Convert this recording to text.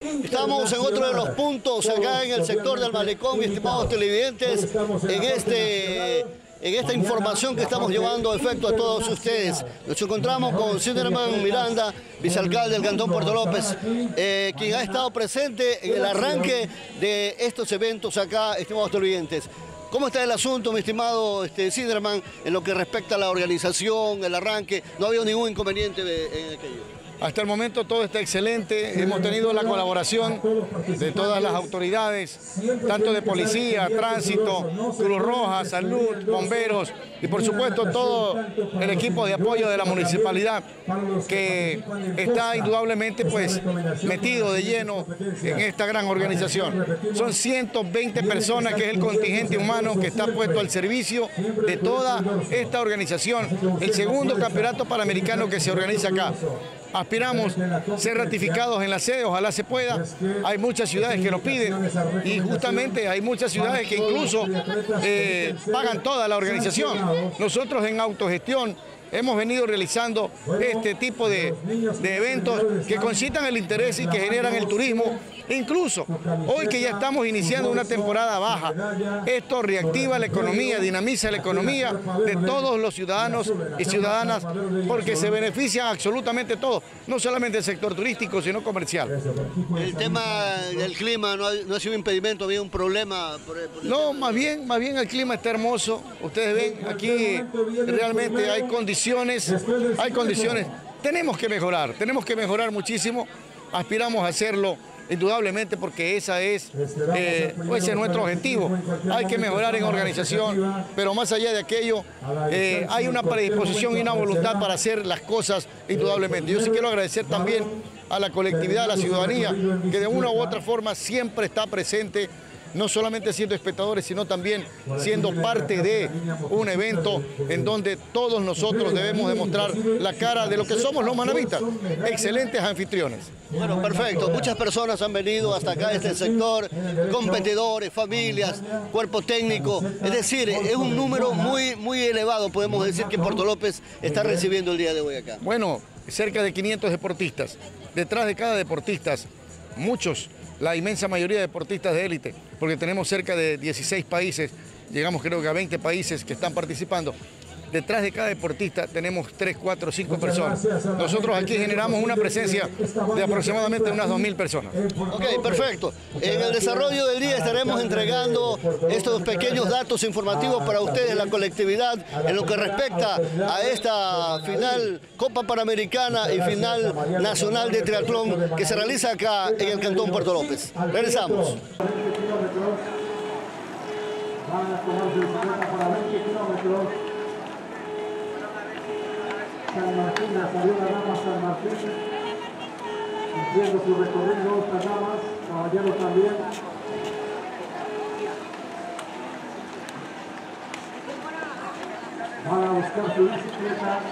Estamos en otro de los puntos acá en el sector del Malecón, mis estimados televidentes, en esta información que estamos llevando a efecto a todos ustedes. Nos encontramos con Sinderman Miranda, vicealcalde del Cantón Puerto López, quien ha estado presente en el arranque de estos eventos acá, estimados televidentes. ¿Cómo está el asunto, mi estimado Sinderman, en lo que respecta a la organización, el arranque? ¿No ha habido ningún inconveniente en aquello? Hasta el momento todo está excelente, hemos tenido la colaboración de todas las autoridades, tanto de policía, tránsito, Cruz Roja, salud, bomberos y por supuesto todo el equipo de apoyo de la municipalidad que está indudablemente pues metido de lleno en esta gran organización. Son 120 personas que es el contingente humano que está puesto al servicio de toda esta organización, el segundo campeonato panamericano que se organiza acá. Aspiramos ser ratificados en la sede, ojalá se pueda. Hay muchas ciudades que lo piden y justamente hay muchas ciudades que incluso pagan toda la organización. Nosotros en autogestión hemos venido realizando este tipo de eventos que concitan el interés y que generan el turismo. Incluso hoy que ya estamos iniciando una temporada baja, esto reactiva la economía, dinamiza la economía de todos los ciudadanos y ciudadanas porque se benefician absolutamente todos, no solamente el sector turístico, sino comercial. El tema del clima no ha sido un impedimento, había un problema. No, más bien el clima está hermoso. Ustedes ven, aquí realmente hay condiciones. Tenemos que mejorar muchísimo, aspiramos a hacerlo indudablemente porque ese es nuestro objetivo. Hay que mejorar en organización, pero más allá de aquello, hay una predisposición y una voluntad para hacer las cosas indudablemente. Yo sí quiero agradecer también a la colectividad, a la ciudadanía, que de una u otra forma siempre está presente, no solamente siendo espectadores, sino también siendo parte de un evento en donde todos nosotros debemos demostrar la cara de lo que somos los manavitas, excelentes anfitriones. Bueno, perfecto. Muchas personas han venido hasta acá, a este sector, competidores, familias, cuerpo técnico. Es decir, es un número muy elevado, podemos decir, que Puerto López está recibiendo el día de hoy acá. Bueno, cerca de 500 deportistas. Detrás de cada deportista, la inmensa mayoría de deportistas de élite, porque tenemos cerca de 16 países, llegamos creo que a 20 países que están participando. Detrás de cada deportista tenemos 3, 4, 5 personas. Nosotros aquí generamos una presencia de aproximadamente unas 2.000 personas. Ok, perfecto. En el desarrollo del día estaremos entregando estos pequeños datos informativos para ustedes, la colectividad, en lo que respecta a esta final Copa Panamericana y final nacional de triatlón que se realiza acá en el Cantón Puerto López. Regresamos. Van a tomar bicicleta para 20 kilómetros. San Martín, la salida Rama San Martín, cumpliendo su recorrido, otras damas, caballeros también. Van a buscar su bicicleta.